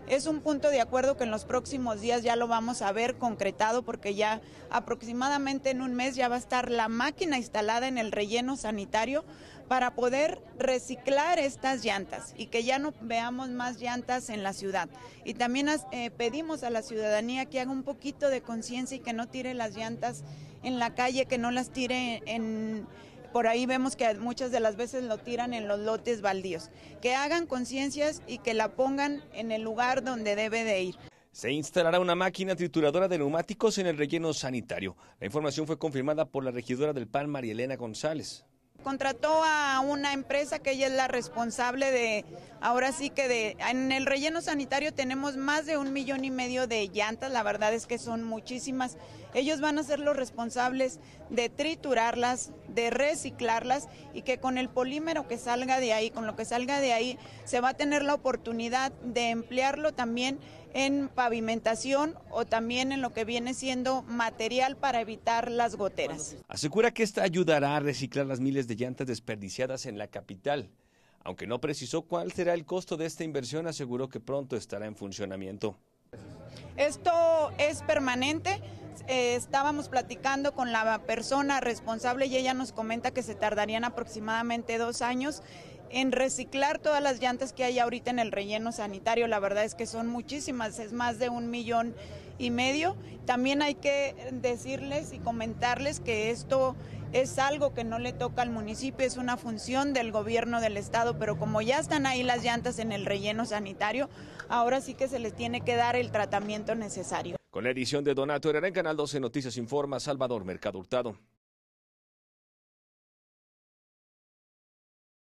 Es un punto de acuerdo que en los próximos días ya lo vamos a ver concretado, porque ya aproximadamente en un mes ya va a estar la máquina instalada en el relleno sanitario para poder reciclar estas llantas y que ya no veamos más llantas en la ciudad. Y también pedimos a la ciudadanía que haga un poquito de conciencia y que no tire las llantas en la calle, que no las tire por ahí vemos que muchas de las veces lo tiran en los lotes baldíos. Que hagan conciencias y que la pongan en el lugar donde debe de ir. Se instalará una máquina trituradora de neumáticos en el relleno sanitario. La información fue confirmada por la regidora del PAN, María Elena González. Contrató a una empresa que ella es la responsable de, ahora sí que en el relleno sanitario tenemos más de 1,5 millones de llantas, la verdad es que son muchísimas. Ellos van a ser los responsables de triturarlas, de reciclarlas y que con el polímero que salga de ahí, con lo que salga de ahí, se va a tener la oportunidad de emplearlo también en pavimentación o también en lo que viene siendo material para evitar las goteras. Asegura que esta ayudará a reciclar las miles de llantas desperdiciadas en la capital. Aunque no precisó cuál será el costo de esta inversión, aseguró que pronto estará en funcionamiento. Esto es permanente. Estábamos platicando con la persona responsable y ella nos comenta que se tardarían aproximadamente 2 años en reciclar todas las llantas que hay ahorita en el relleno sanitario. La verdad es que son muchísimas, es más de 1,5 millones. También hay que decirles y comentarles que esto es algo que no le toca al municipio, es una función del gobierno del estado, pero como ya están ahí las llantas en el relleno sanitario, ahora sí que se les tiene que dar el tratamiento necesario. Con la edición de Donato Herrera en Canal 12 Noticias informa Salvador Mercado Hurtado.